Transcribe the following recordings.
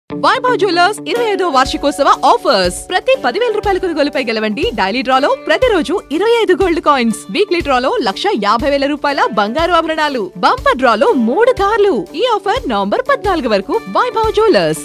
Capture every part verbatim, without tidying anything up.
Vaibhav jewellers ఇరవై ఐదో వార్షికోత్సవ ఆఫర్స్ ప్రతి పదివేల రూపాయల కొనుగోలుపై గెలవండి డైలీ డ్రాలో ప్రతిరోజు ఇరవై ఐదు గోల్డ్ కాయిన్స్, వీక్లీ డ్రాలో లక్ష యాభై వేల రూపాయల బంగారు ఆభరణాలు, బంపర్ డ్రాలో మూడు కార్లు. ఈ ఆఫర్ నవంబర్ పద్నాలుగు వరకు వైభవ్ జ్యువెలర్స్.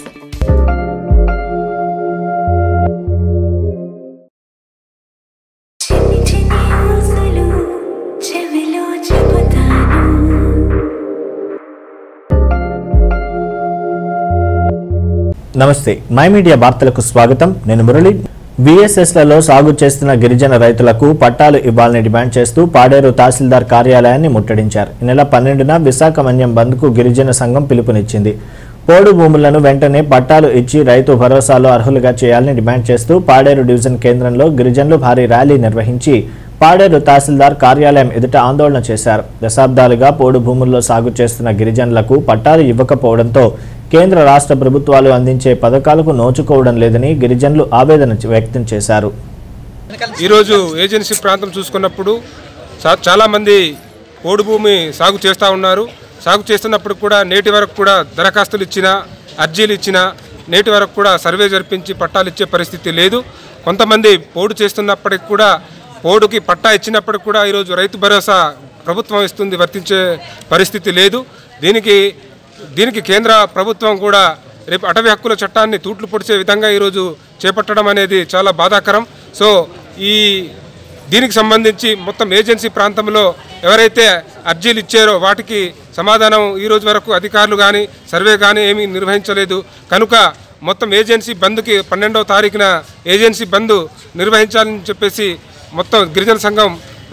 నమస్తే, మై మీడియా వార్తలకు స్వాగతం. నేను మురళి. విఎస్ఎస్లలో సాగు చేస్తున్న గిరిజన రైతులకు పట్టాలు ఇవ్వాలని డిమాండ్ చేస్తూ పాడేరు తహసీల్దార్ కార్యాలయాన్ని ముట్టడించారు. ఈ నెల పన్నెండున విశాఖ మన్యం బంద్కు గిరిజన సంఘం పిలుపునిచ్చింది. పోడు భూములను వెంటనే పట్టాలు ఇచ్చి రైతు భరోసాలో అర్హులుగా చేయాలని డిమాండ్ చేస్తూ పాడేరు డివిజన్ కేంద్రంలో గిరిజనులు భారీ ర్యాలీ నిర్వహించి పాడేరు తహసీల్దార్ కార్యాలయం ఎదుట ఆందోళన చేశారు. దశాబ్దాలుగా పోడు భూముల్లో సాగు చేస్తున్న గిరిజనులకు పట్టాలు ఇవ్వకపోవడంతో కేంద్ర రాష్ట్ర ప్రభుత్వాలు అందించే పథకాలకు నోచుకోవడం లేదని గిరిజనులు ఆవేదన వ్యక్తం చేశారు. ఈరోజు ఏజెన్సీ ప్రాంతం చూసుకున్నప్పుడు చాలామంది పోడు భూమి సాగు చేస్తూ ఉన్నారు. సాగు చేస్తున్నప్పుడు కూడా నేటి వరకు కూడా దరఖాస్తులు ఇచ్చిన, అర్జీలు ఇచ్చిన, నేటి వరకు కూడా సర్వే జరిపించి పట్టాలు ఇచ్చే పరిస్థితి లేదు. కొంతమంది పోడు చేస్తున్నప్పటికి కూడా పోడుకి పట్టా ఇచ్చినప్పటికి కూడా ఈరోజు రైతు భరోసా ప్రభుత్వం ఇస్తుంది, వర్తించే పరిస్థితి లేదు. దీనికి దీనికి కేంద్ర ప్రభుత్వం కూడా రేపు అటవీ హక్కుల చట్టాన్ని తూట్లు పొడిచే విధంగా ఈరోజు చేపట్టడం అనేది చాలా బాధాకరం. సో ఈ దీనికి సంబంధించి మొత్తం ఏజెన్సీ ప్రాంతంలో ఎవరైతే అర్జీలు ఇచ్చారో వాటికి సమాధానం ఈరోజు వరకు అధికారులు కానీ సర్వే కానీ ఏమీ నిర్వహించలేదు. కనుక మొత్తం ఏజెన్సీ బంద్కి పన్నెండవ తారీఖున ఏజెన్సీ బంద్ నిర్వహించాలని చెప్పేసి మొత్తం గిరిజన సంఘం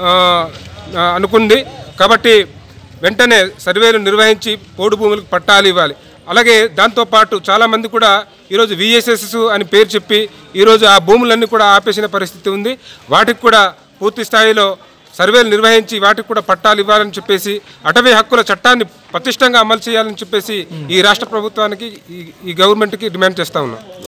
అనుకుంది. కాబట్టి వెంటనే సర్వేలు నిర్వహించి పోడు భూములకు పట్టాలు ఇవ్వాలి. అలాగే దాంతోపాటు చాలామంది కూడా ఈరోజు విఎస్ఎస్ అని పేరు చెప్పి ఈరోజు ఆ భూములన్నీ కూడా ఆపేసిన పరిస్థితి ఉంది. వాటికి కూడా పూర్తి స్థాయిలో సర్వేలు నిర్వహించి వాటికి కూడా పట్టాలు ఇవ్వాలని చెప్పేసి అటవీ హక్కుల చట్టాన్ని పటిష్టంగా అమలు చేయాలని చెప్పేసి ఈ రాష్ట్ర ప్రభుత్వానికి ఈ గవర్నమెంట్కి డిమాండ్ చేస్తూ ఉన్నాం.